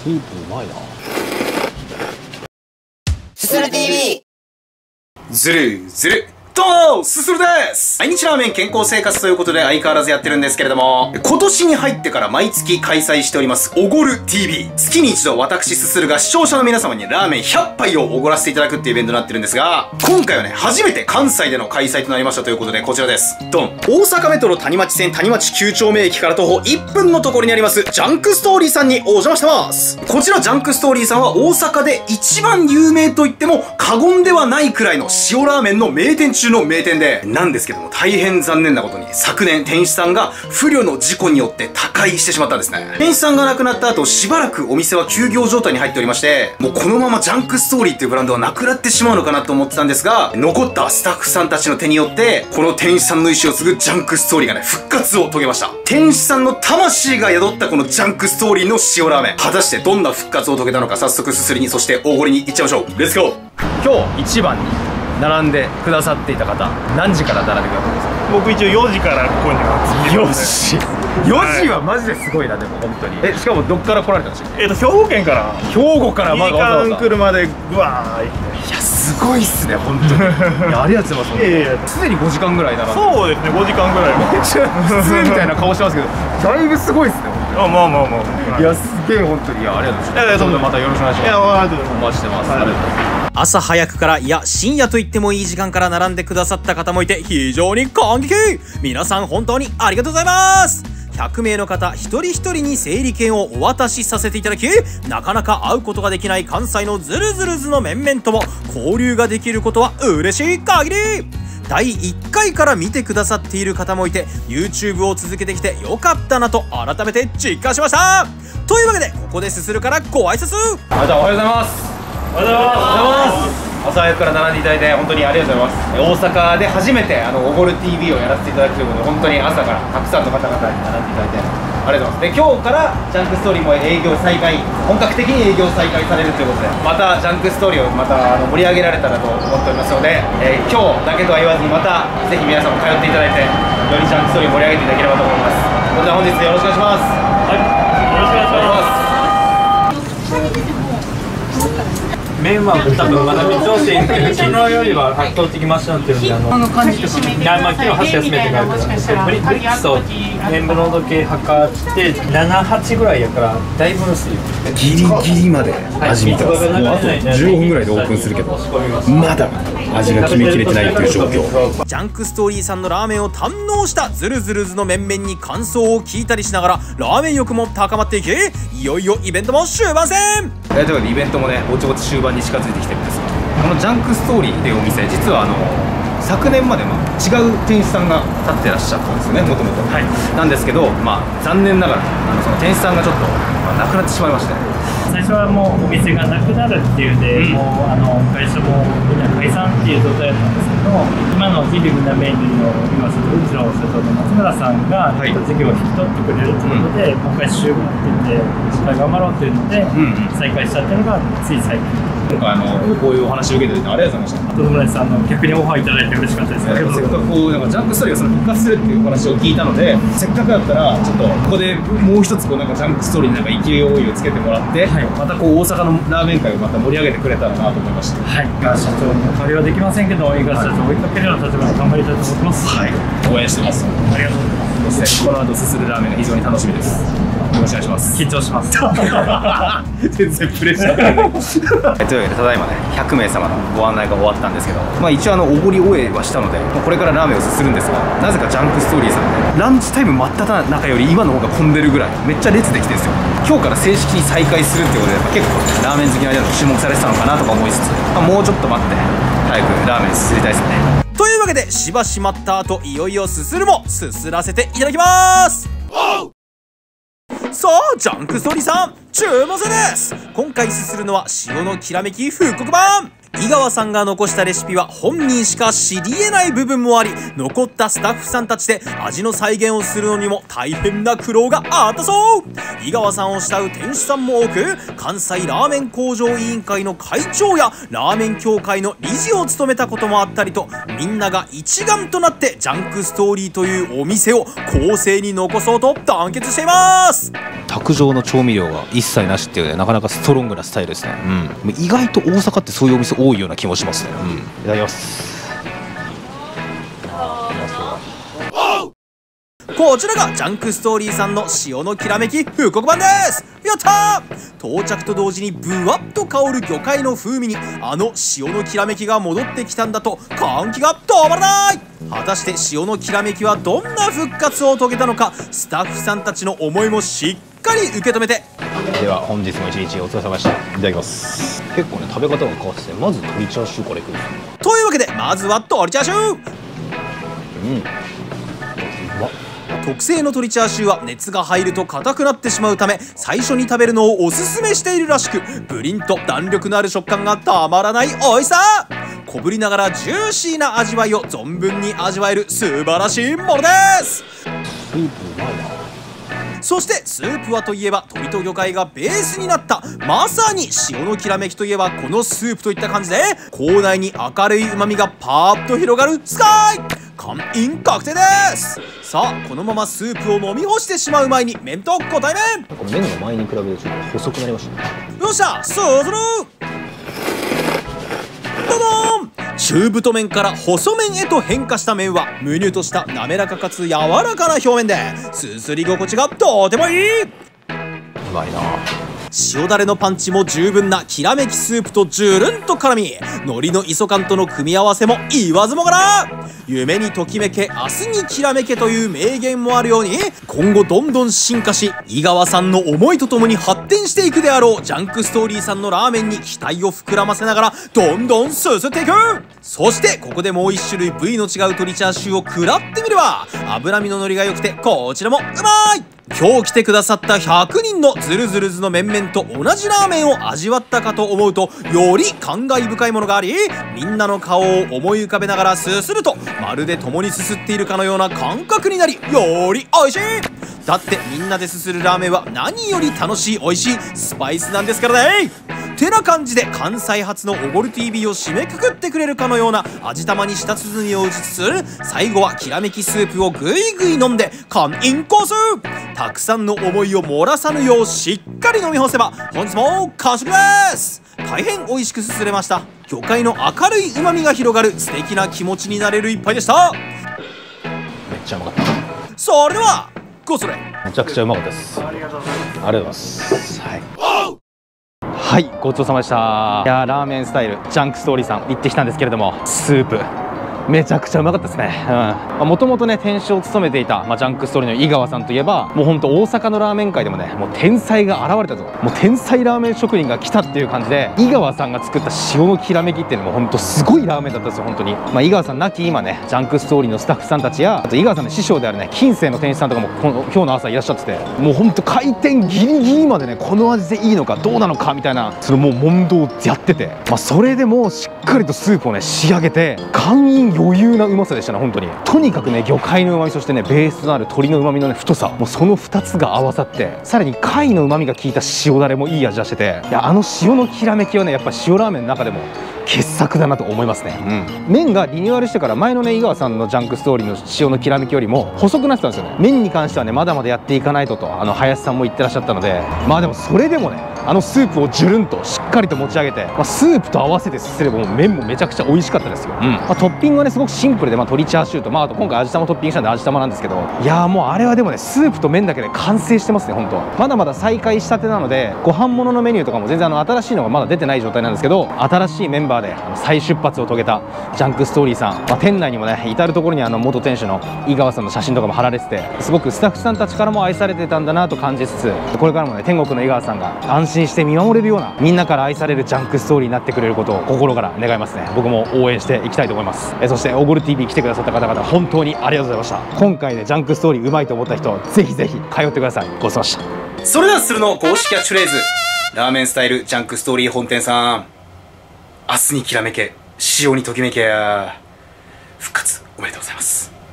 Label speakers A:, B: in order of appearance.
A: スープうまいな。
B: すする TV。
C: ずるずるどうもすするです。毎日ラーメン健康生活ということで相変わらずやってるんですけれども、今年に入ってから毎月開催しておりますおごる TV。 月に一度私すするが視聴者の皆様にラーメン100杯をおごらせていただくっていうイベントになってるんですが、今回はね初めて関西での開催となりましたということで、こちらです。ドン。大阪メトロ谷町線谷町9丁目駅から徒歩1分のところにありますジャンクストーリーさんにお邪魔してます。こちらジャンクストーリーさんは大阪で一番有名と言っても過言ではないくらいの塩ラーメンの名店中の名店で、なんですけども大変残念なことに昨年店主さんが不慮の事故によって他界してしまったんですね。店主さんが亡くなった後しばらくお店は休業状態に入っておりまして、もうこのままジャンクストーリーっていうブランドはなくなってしまうのかなと思ってたんですが、残ったスタッフさんたちの手によってこの店主さんの意思を継ぐジャンクストーリーがね復活を遂げました。店主さんの魂が宿ったこのジャンクストーリーの塩ラーメン、果たしてどんな復活を遂げたのか、早速すすりにそしておごりに行っちゃいましょう。レッツゴー。
A: 今日一番に並んでくださっていた方、何時から並んでくださったんですか？
D: 僕一応4時からここに
A: 4時はマジですごいな。でも本当にしかもどっから来られたんですか？
D: 兵庫県から
A: 兵庫からまだわざわざ
D: 車でぐわー行って、
A: いやすごいっすね本当に。いやありがとうございます。すでに5時間ぐらい並んで、
D: そうですね、5時間ぐらい。
A: めっちゃ普通みたいな顔してますけどだいぶすごいっすね本当に。
D: まあまあまあ、
A: いやすげえ本当に。いやありがとうございます。
D: いや
A: またよろしくお願いします。
D: いやありがとうございます。
A: お待ちしてます。ありがとうございます。
C: 朝早くから、いや深夜と言ってもいい時間から並んでくださった方もいて非常に感激。皆さん本当にありがとうございます。100名の方一人一人に整理券をお渡しさせていただき、なかなか会うことができない関西のズルズルズの面々とも交流ができることは嬉しい限り。第1回から見てくださっている方もいて YouTube を続けてきてよかったなと改めて実感しました。というわけでここですするからご挨拶。
A: おはようございます。
D: おはようございます。
A: 朝早くから並んでいただいて本当にありがとうございます。大阪で初めておごる TV をやらせていただくということで、本当に朝からたくさんの方々に並んでいただいてありがとうございます。で今日からジャンクストーリーも営業再開、本格的に営業再開されるということで、またジャンクストーリーをまた盛り上げられたらと思っておりますので、今日だけとは言わずにまたぜひ皆さんも通っていただいて、よりジャンクストーリーを盛り上げていただければと思います。それでは本日よろしくお願いします。
D: はい、よろしくお願いします。麺は多分まだ未調整で昨日よりは圧倒的マシになってるんで、まあ昨日箸休めてからブリックスと塩分濃度計測って7、8ぐらいやからだいぶ薄いよ。
A: ギリギリまで味見てます。もうあと15分ぐらいでオープンするけどまだ味が決めきれてないっていう状況。
C: ジャンクストーリーさんのラーメンを堪能したズルズルズの面々に感想を聞いたりしながらラーメン欲も高まっていき、いよいよイベントも終盤戦。
A: ということでイベントもねぼちぼち終盤に近づいてきてるんですが、このジャンクストーリーっていうお店、実は昨年まで違う店主さんが立ってらっしゃったんですよね、もともと。なんですけど、残念ながらその店主さんがちょっと、亡くなってしまいまして、
D: 最初はもうお店がなくなるっていうんで、もう会社もみんな解散っていう状態だったんですけど、今のビビグなメニューの今うちの社長の松村さんが事業を引き取ってくれるということで、もう一回週がって言ってしっかり頑張ろうというので、再開したっていうのがつい最近。
A: 今回こういうお話を受けていただいてありがとうございました。
D: 後村さん逆にオファーいただいて嬉しかったです。
A: せっかくこうなんかジャンクストーリーが復活するっていうお話を聞いたので、せっかくだったらちょっとここでもう一つなんかジャンクストーリーに勢いをつけてもらって、また大阪のラーメン界をまた盛り上げてくれたらなと思いました。
D: 社長のおかげはできませんけど、井川社長を追いかけるような立場で頑張りたいと思ってます。
A: 応援してます。
D: ありがとうございます。
A: そしてこの後すするラーメンが非常に楽しみです。よろしくお願いします。
D: 緊張します。
A: 全然プレッシャーないというわけでただいまね100名様のご案内が終わったんですけど、一応おごり終えはしたのでこれからラーメンをすするんですが、なぜかジャンクストーリーさんでランチタイム真っ只中より今の方が混んでるぐらいめっちゃ列できてるんですよ。今日から正式に再開するっていうことで結構ラーメン好きの間でも注目されてたのかなとか思いつつ、もうちょっと待って早くラーメンすすりたいですね。というわけでしばし待った後、いよいよすするもすすらせていただきます。さあジャンクストーリーさん注目です。今回すするのは塩のきらめき復刻版。
B: 井川さんが残したレシピは本人しか知り得ない部分もあり、残ったスタッフさんたちで味の再現をするのにも大変な苦労があったそう。井川さんを慕う店主さんも多く、関西ラーメン工場委員会の会長やラーメン協会の理事を務めたこともあったりと、みんなが一丸となってジャンクストーリーというお店を後世に残そうと団結しています。
A: 卓上の調味料が一切なしっていうね、なかなかストロングなスタイルですね。意外と大阪ってそういうお店多いような気もしますね。いただきます。
B: こちらがジャンクストーリーさんの塩のきらめき復刻版です。やったー。到着と同時にブワッと香る魚介の風味にあの塩のきらめきが戻ってきたんだと歓喜が止まらない。果たして塩のきらめきはどんな復活を遂げたのか、スタッフさんたちの思いもしっかり受け止めて。
A: では本日も一日お疲れ様でした。いただきます。結構ね食べ方が変わってて、まず鶏チャーシューからいくんですよ。
B: というわけでまずは鶏チャーシュー。特製の鶏チャーシューは熱が入ると硬くなってしまうため、最初に食べるのをおすすめしているらしく、プリンと弾力のある食感がたまらない美味しさ。小ぶりながらジューシーな味わいを存分に味わえる素晴らしいものです。
A: スープうまいな。
B: そしてスープはといえば鶏と魚介がベースになった、まさに塩のきらめきといえばこのスープといった感じで、口内に明るい旨味がパーッと広がるスカイ完飲確定です。さあこのままスープを飲み干してしまう前に麺とご対面。
A: 麺が前に比べてちょっと細くなりましたね。
B: よっしゃそうする。どどん。中太麺から細麺へと変化した麺はむにゅとした滑らかかつ柔らかな表面ですすり心地がとてもいい。
A: うまいな。
B: 塩だれのパンチも十分なきらめきスープとジュルンと絡み、海苔の磯感との組み合わせも言わずもがな。夢にときめけ明日にきらめけという名言もあるように、今後どんどん進化し井川さんの思いとともに発展していくであろうジャンクストーリーさんのラーメンに期待を膨らませながらどんどんすすっていく。そしてここでもう一種類部位の違う鶏チャーシューを食らってみれば、脂身の乗りが良くてこちらもうまい。今日来てくださった100人のズルズルズの面々と同じラーメンを味わったかと思うと、より感慨深いものがあり、みんなの顔を思い浮かべながらすすると、まるで共にすすっているかのような感覚になり、より美味しい。だってみんなですするラーメンは何より楽しい美味しいスパイスなんですからね。てな感じで関西発のおごる TV を締めくくってくれるかのような味玉に舌鼓を打ちつつ、最後はきらめきスープをぐいぐい飲んで完飲コース。たくさんの思いを漏らさぬようしっかり飲み干せば本日も完食です。大変美味しくすすれました。魚介の明るい旨味が広がる素敵な気持ちになれる一杯でした。
A: めっちゃうまかった。
B: それではごそれ。
A: めちゃくちゃうまかったです。ありがとうございます。はい、ごちそうさまでした。いやー、ラーメンスタイルジャンクストーリーさん行ってきたんですけれども、スープめちゃくちゃうまかったですね。もともとね店主を務めていた、ジャンクストーリーの井川さんといえば、もうほんと大阪のラーメン界でもね、もう天才が現れたぞ、もう天才ラーメン職人が来たっていう感じで、井川さんが作った塩のきらめきっていうのもほんとすごいラーメンだったんですよ本当に。井川さん亡き今ね、ジャンクストーリーのスタッフさんたちや、あと井川さんの師匠であるね金星の店主さんとかも今日の朝いらっしゃってて、もうほんと開店ギリギリまでね、この味でいいのかどうなのかみたいな、それもう問答をやってて、それでもうしっかりとスープをね仕上げて、完飲余裕なうまさでしたね本当に。とにかくね魚介のうまみ、そしてねベースとなる鶏のうまみのね太さ、もうその2つが合わさって、さらに貝のうまみが効いた塩だれもいい味出してて、いや塩のきらめきはねやっぱ塩ラーメンの中でも傑作だなと思いますね。麺がリニューアルしてから前のね井川さんのジャンクストーリーの塩のきらめきよりも細くなってたんですよね。麺に関してはねまだまだやっていかないと林さんも言ってらっしゃったので、でもそれでもねスープをジュルンとしっかりと持ち上げて、スープと合わせてすすればもう麺もめちゃくちゃ美味しかったですよ。トッピングはねすごくシンプルで、鶏チャーシューとあと今回味玉トッピングしたんで味玉なんですけど、いやーもうあれはでもねスープと麺だけで完成してますね本当。まだまだ再開したてなので、ご飯物のメニューとかも全然新しいのがまだ出てない状態なんですけど、新しいメンバーで再出発を遂げたジャンクストーリーさん、店内にもね至る所に元店主の井川さんの写真とかも貼られてて、すごくスタッフさんたちからも愛されてたんだなと感じつつ、これからもね天国の井川さんが安心して見守れるような、みんなから愛されるジャンクストーリーになってくれることを心から願いますね。僕も応援していきたいと思います。そしておごる TV 来てくださった方々本当にありがとうございました。今回ねジャンクストーリーうまいと思った人ぜひぜひ通ってください。ごちそうさまでした。
C: それではするの公式キャッチフレーズ、ラーメンスタイルジャンクストーリー本店さん、 明日にきらめけ、潮にときめけや、復活おめでとうございます。